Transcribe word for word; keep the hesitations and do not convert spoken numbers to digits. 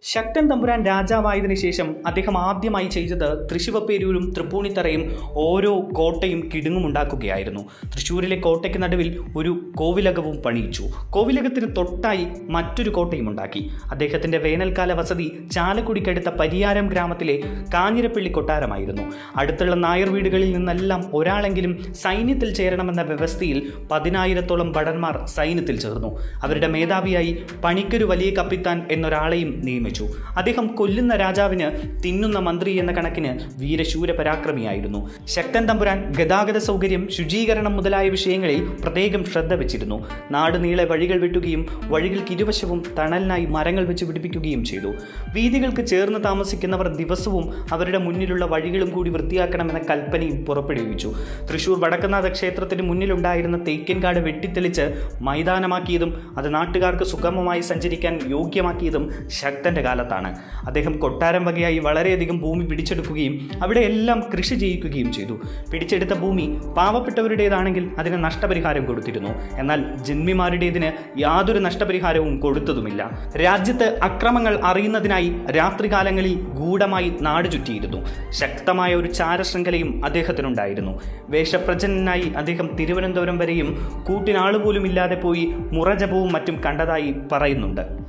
ശക്തൻ തമ്പുരാൻ രാജാവായതിനു ശേഷം അദ്ദേഹം ആദ്യമായി ചെയ്തത് തൃശ്ശിവപ്പേരൂരും തൃപ്പൂണിത്തറയും ഓരോ കോട്ടയും കിടുങ്ങും ഉണ്ടാക്കുകയായിരുന്നു. തൃശ്ശൂരിലെ കോട്ടയ്ക്ക് നടുവിൽ ഒരു കോവിലകവും പണിയിച്ചു. കോവിലകത്തിന് തൊട്ടായി മറ്റൊരു കോട്ടയും ഉണ്ടാക്കി. അദ്ദേഹത്തിൻ്റെ വേനൽക്കാല വസതി ചാലക്കുടിക്കടുത്ത പരിയാരം ഗ്രാമത്തിലെ കാഞ്ഞിരപ്പള്ളി കൊട്ടാരമായിരുന്നു. അടുത്തുള്ള നായർ വീടുകളിൽ നിന്നെല്ലാം ഒരാളെങ്കിലും സൈന്യത്തിൽ ചേരണമെന്ന വ്യവസ്ഥയിൽ പതിനായിരത്തോളം ഭടന്മാർ സൈന്യത്തിൽ ചേർന്നു. അവരുടെ മേധാവിയായി പണിക്കൊരു വലിയ കപ്പിത്താൻ എന്നൊരാളെയും നിയമിച്ചു. അദ്ദേഹം കൊല്ലുന്ന രാജാവിന് തിന്നുന്ന മന്ത്രി എന്ന കണക്കിന് വീരശൂര പരാക്രമിയായിരുന്നു. ശക്തൻ തമ്പുരാൻ ഗതാഗത സൗകര്യം, ശുചീകരണം മുതലായ വിഷയങ്ങളിൽ പ്രത്യേകം ശ്രദ്ധ വെച്ചിരുന്നു. നാട് നീളെ വഴികൾ വെട്ടുകയും വഴികൾക്ക് ഇരുവശവും തണലിനായി മരങ്ങൾ വെച്ച് പിടിപ്പിക്കുകയും ചെയ്തു. വീതികൾക്ക് ചേർന്ന് താമസിക്കുന്നവർ ദിവസവും അവരുടെ മുന്നിലുള്ള വഴികളും കൂടി വൃത്തിയാക്കണമെന്ന കൽപ്പനയും പുറപ്പെടുവിച്ചു. തൃശൂർ വടക്കനാഥ ക്ഷേത്രത്തിന് മുന്നിലുണ്ടായിരുന്ന തേക്കിൻകാട് വെട്ടിത്തെളിച്ച് മൈതാനമാക്കിയതും അത് നാട്ടുകാർക്ക് സുഗമമായി സഞ്ചരിക്കാൻ യോഗ്യമാക്കിയതും ശക്തന്റെ കാലത്താണ്. അദ്ദേഹം കൊട്ടാരം വകയായി വളരെയധികം ഭൂമി പിടിച്ചെടുക്കുകയും അവിടെ എല്ലാം കൃഷി ചെയ്യിക്കുകയും ചെയ്തു. പിടിച്ചെടുത്ത ഭൂമി പാവപ്പെട്ടവരുടേതാണെങ്കിൽ അതിന് നഷ്ടപരിഹാരം കൊടുത്തിരുന്നു. എന്നാൽ ജന്മിമാരുടേതിന് യാതൊരു നഷ്ടപരിഹാരവും കൊടുത്തതുമില്ല. രാജ്യത്ത് അക്രമങ്ങൾ അറിയുന്നതിനായി രാത്രികാലങ്ങളിൽ ഗൂഢമായി നാട് ചുറ്റിയിരുന്നു. ശക്തമായ ഒരു ചാരശൃംഖലയും അദ്ദേഹത്തിനുണ്ടായിരുന്നു. വേഷപ്രജനായി അദ്ദേഹം തിരുവനന്തപുരം വരെയും കൂട്ടിനാളുപോലും ഇല്ലാതെ പോയി മുറജപവും മറ്റും കണ്ടതായി പറയുന്നുണ്ട്.